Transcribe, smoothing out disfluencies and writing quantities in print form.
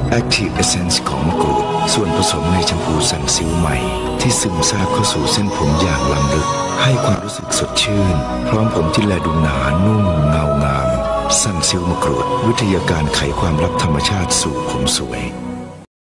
Active Essence ของมะกรูดส่วนผสมในแชมพูสันซิลใหม่ที่ซึมซาบเข้าสู่เส้นผมอย่างล้ำลึกให้ความรู้สึกสดชื่นพร้อมผมที่แลดูหนานุ่มเงางามสันซิลมะกรูดวิทยาการไขความลับธรรมชาติสู่ผมสวย